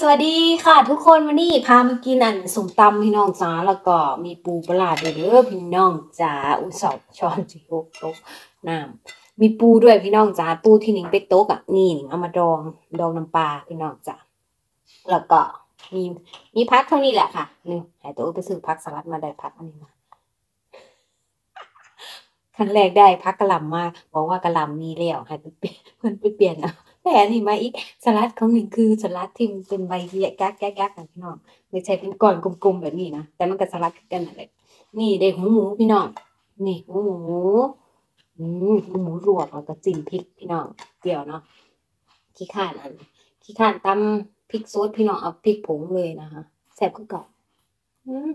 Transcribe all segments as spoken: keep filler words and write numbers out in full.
วัสดีค่ะทุกคนวันนี้พามากินอันส้มตำพี่น้องจ๋าแล้วก็มีปูปลาด้วยเด้อพี่น้องจ๋าอุ้ยสองช้อนจิโกโต๊ะน้ำมีปูด้วยพี่น้องจ๋าปูที่หนิงไปโต๊ะอ่ะนี่หนิงเอามาดองดองน้ำปลาพี่น้องจ๋าแล้วก็มีมีพักเท่านี้แหละค่ะนี่หายตัวไปซื้อพักสลัดมาได้พักอันนี้มาครั้งแรกได้พักกะหล่ำมาบอกว่ากะหล่ำมีแล้วให้เพื่อนไปเปลี่ยนเอาแต่อันนี้มาอีกสลัดของหนิงคือสลัดที่มันเป็นใบแยกแก๊กๆกันพี่น้องไม่ใช่เป็นก้อนกลมๆแบบนี้นะแต่มันก็สลัดกันนั่นแหละนี่ได้หูหมูพี่น้องนี่หูหมูอืมหูหมูรวกแล้วก็จิ้มพริกพี่น้องเกี่ยวเนาะขี้ข่านอันขี้ข่านตำพริกซดพี่น้องเอาพริกผงเลยนะคะแซ่บคือเก่าอืม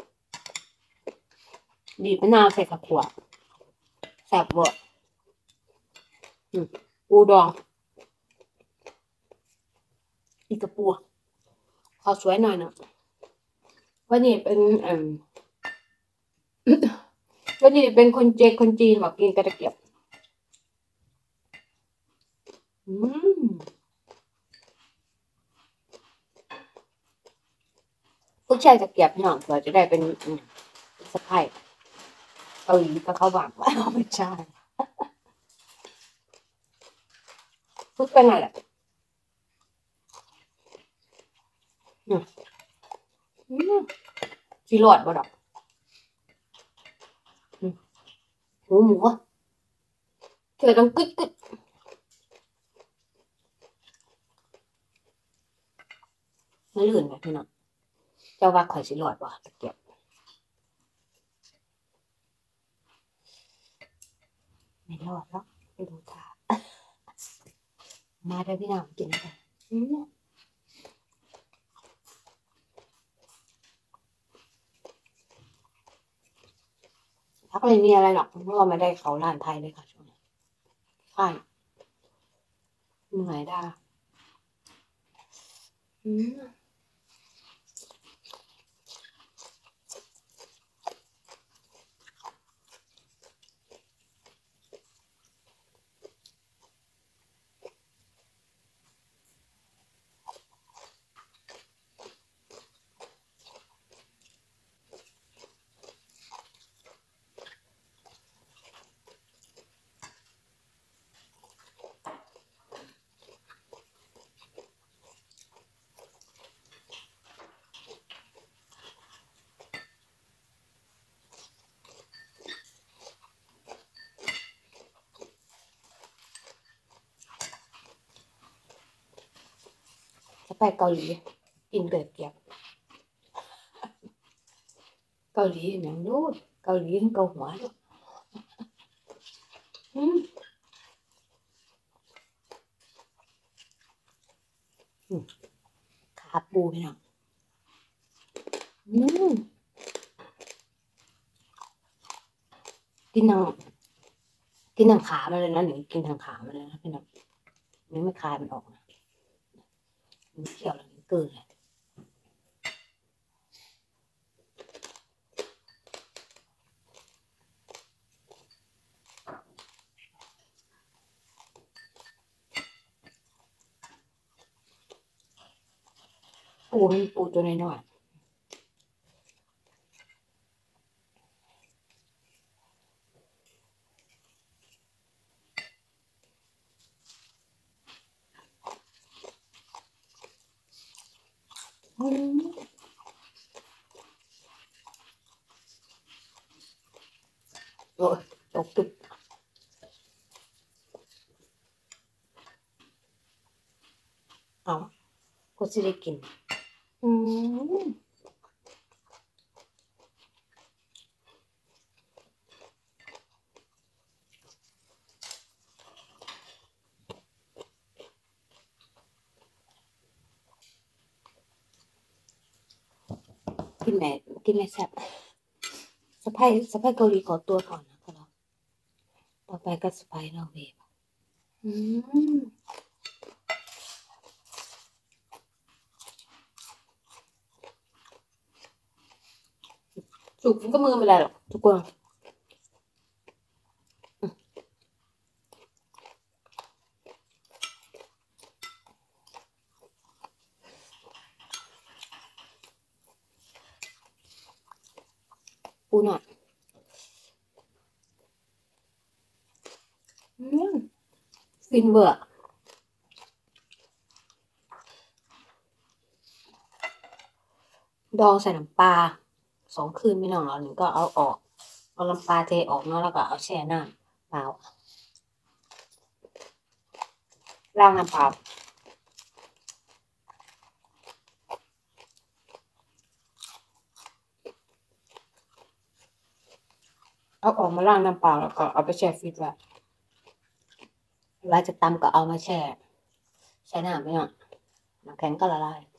บีบมะนาวใส่กับขวดแซ่บเวอร์อืมปูดองอีกกระปูขอสวยหน่อยนะวันนี้เป็นอืม วันนี้เป็นคนเจคนจีนบอกกินกระเกียบอืมผู้ชายตะเกียบหน่อยเผื่อจะได้เป็นอืมสะพายเกาหลีก็เขาหวังว่าไม่ใช่พูดไปไงแหละอืมอืมสีหลอดบ่ดอกอืมหมูหมูเธอต้องกึดกึดไม่ลื่นไหมพี่น้องเจ้าว่าข่อยสีหลอดบ่ตะเกียบไม่รอดแล้วไปดูท่ามาได้พี่น้องกินกันอืมพักไม่มีอะไรหรอกเพราะว่าไม่ได้เขาร้านไทยเลยค่ะช่วงนี้ใช่เหนื่อยได้อืมจะไปเกาหลีกินเกลือ เกาหลีอย่างนู้นเกาหลีเกาหัวด้วยอืมอืมขาปูพี่น้องอืมกินทางกินทางขามาเลยนะหนูกินทางขามาเลยนะพี่น้องหนูไม่คายมันออกนะหนูเคี่ยวแล้วหนูเกินเลยปูมันปูตัวน้อยๆอืมโอ้ยตกตึกเอาก็สิได้กินอืมกินไหนกินไหนแซ่บสะพายสะพายเกาหลีขอตัวก่อนนะครับต่อไปก็สะพายนอร์เวย์อืมสุกก็มือไม่ได้หรอกทุกคนปูหน่อยฟินเวอร์ดองใส่น้ำปลาสองคืนไม่นอนหรอหนึ่งก็เอาออกเอาน้ำปลาเทออกเนาะแล้วก็เอาแช่น้ำเปล่าล้างน้ำเปล่าเอาออกมาล้างน้ำเปล่าแล้วก็เอาไปแช่ฟรีซไว้เวลาจะตำก็เอามาแช่แช่น้ำไม่นอนน้ำแข็งก็ละลาย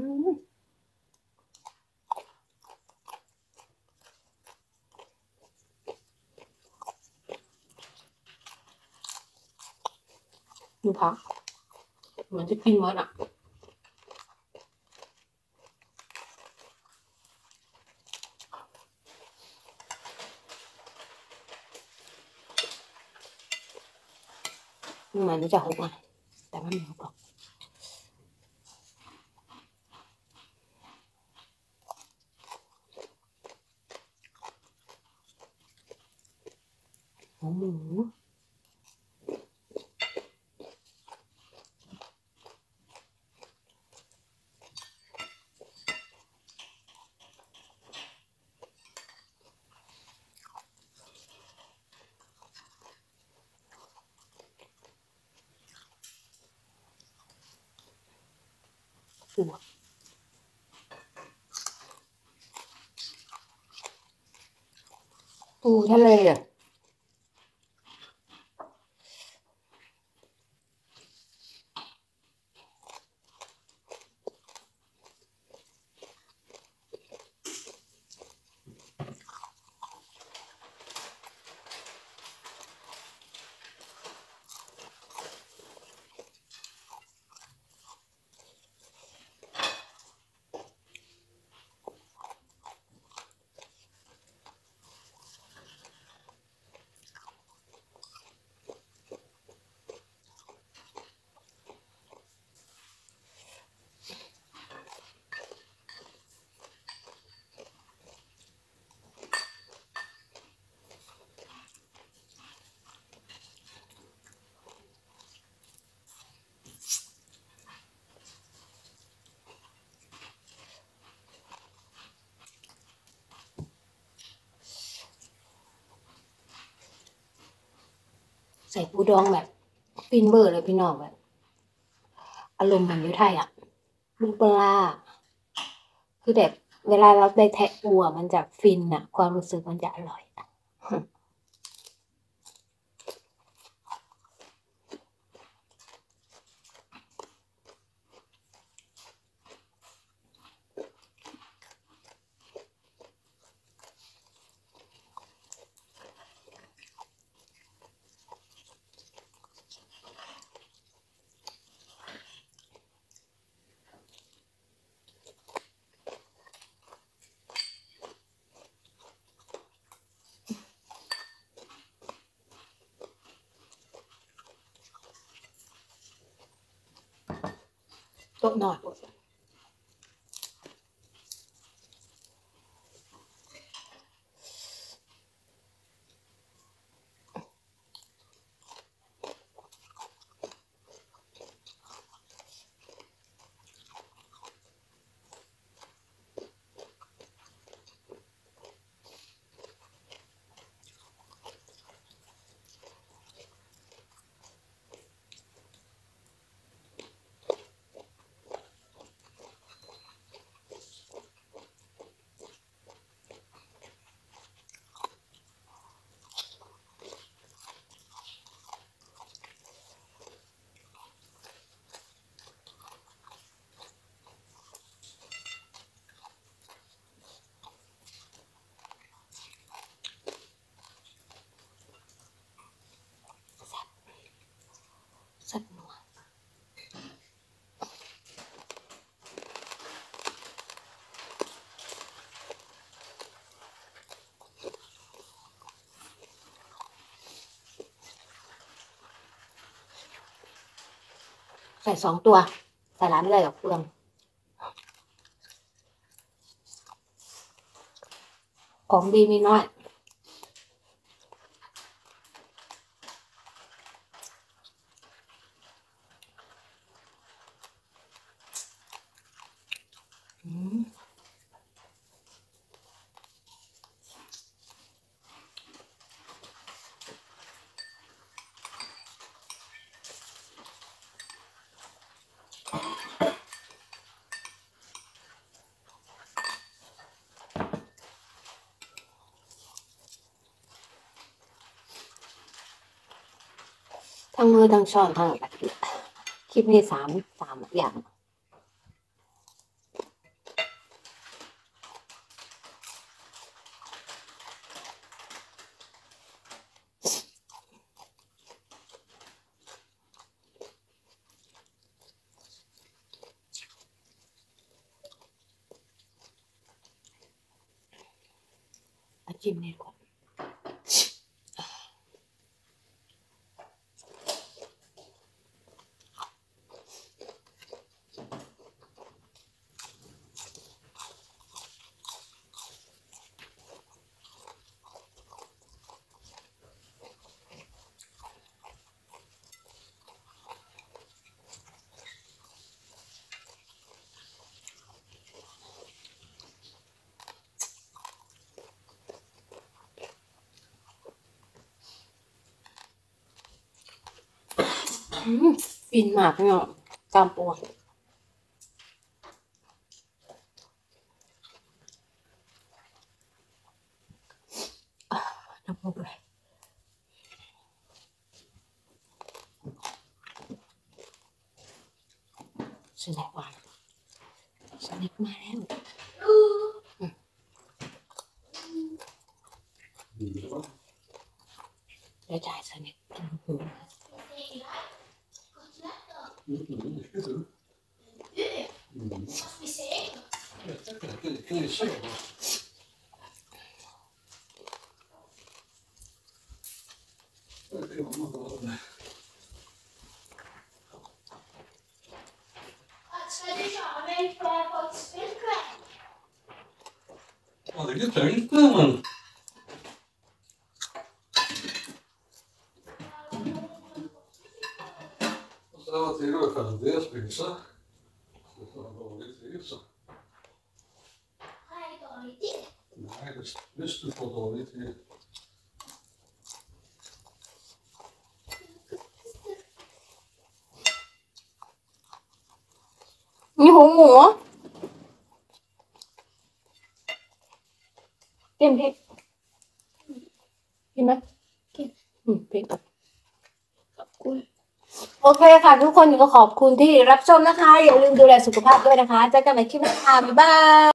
ดูพักเหมือนจะกินหมดอ่ะเหมือนจะหกอ่ะแต่ว่าไม่หกหรอกหมูปูปูทะเลอ่ะใส่ปูดองแบบฟินเวอร์เลยพี่น้องแบบอารมณ์เหมือนอยู่ไทยอ่ะปูปลาคือแบบเวลาเราได้แทะปูอ่ะมันจะฟินอ่ะความรู้สึกมันจะอร่อยอ่ะโต๊ะหน่อยสักหน่อยใส่สองตัวใส่ร้านไม่ได้หรอกเปลืองของดีมีน้อยอืมทั้งมือทั้งช้อนทั้งคลิปนี้สามสามอย่างอาจิ้มนี่ก่อนฟินมากเนาะกามปูน้ำปูเลยสแน็คหวานสแน็คมาแล้วเดี๋ยวจ่ายสแน็คเป็นหู Had ik het erin genomen? Dat is wat hier ook aan het eerste. Dat is wel dit eerste. Nee, dat is dus de foto niet hier. มีหูหมูเต็มที่กินไหมกินอืมเป็นกับขอบคุณโอเคค่ะทุกคนก็ขอบคุณที่รับชมนะคะอย่าลืมดูแลสุขภาพด้วยนะคะเจอกันใหม่คลิปหน้าค่ะบ๊ายบาย